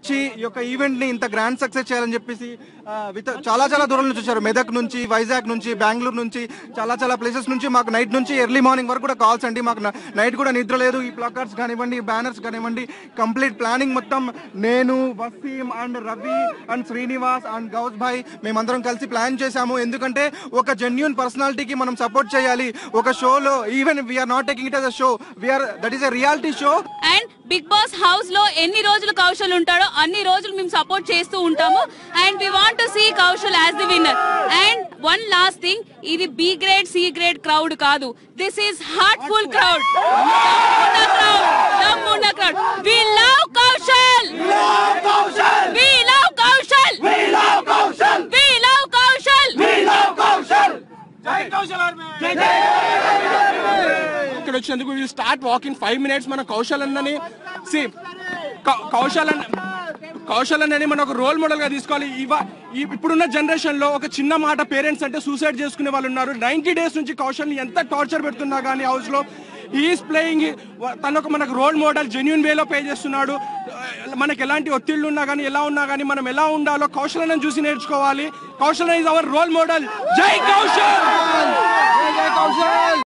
వచ్చి ఈ యొక్క ఈవెంట్ ని ఇంత గ్రాండ్ సక్సెస్ చేయాలని చెప్పేసి చాలా చాలా దూరం నుంచి వచ్చారు. మెదక్ నుంచి, వైజాగ్ నుంచి, బెంగళూరు నుంచి, చాలా చాలా ప్లేసెస్ నుంచి మాకు నైట్ నుంచి ఎర్లీ మార్నింగ్ వరకు కూడా కాల్స్ అండి. మాకు నైట్ కూడా నిద్ర లేదు. ఈ ప్లాకార్డ్స్ కానివ్వండి, బ్యానర్స్ కానివ్వండి, కంప్లీట్ ప్లానింగ్ మొత్తం నేను, Waseem and Ravi and Srinivas and Ghous భాయ్ మేమందరం కలిసి ప్లాన్ చేశాము. ఎందుకంటే ఒక జెన్యూన్ పర్సనాలిటీకి మనం సపోర్ట్ చేయాలి. ఒక షోలో even we're not taking it as a show, that is a reality show. And Bigg Boss house లో ఎన్ని రోజులు కౌశల్ ఉంటాడో అన్ని రోజులు మేము సపోర్ట్ చేస్తూ ఉంటాము. And we want to see Kaushal as the winner. And one last thing, ఇది B grade C grade crowd కాదు, this is heartful crowd. We love Kaushal, we love Kaushal, we love Kaushal, we love Kaushal, we love Kaushal. జై Kaushal army, జై జై. ఇక్కడ వచ్చినందుకు will start walk in 5 minutes. మన కౌశల్ అన్నని కౌశల్ అన్నని మనం ఒక రోల్ మోడల్ గా తీసుకోవాలి. ఇప్పుడున్న జనరేషన్ లో ఒక చిన్న మాట పేరెంట్స్ అంటే సూసైడ్ చేసుకునే వాళ్ళు ఉన్నారు. 90 days నుంచి కౌశల్ ని ఎంత టార్చర్ పెడుతున్నా కానీ హౌస్ లో ఈస్ ప్లేయింగ్, తనొక మనకు రోల్ మోడల్, జెన్యూన్ వేలో ప్లే చేస్తున్నాడు. మనకి ఎలాంటి ఒత్తిళ్లు ఉన్నా కానీ ఎలా ఉన్నా కానీ మనం ఎలా ఉండాలో కౌశల్ అన్నని చూసి నేర్చుకోవాలి. Kaushal is our role model. జై కౌశల్.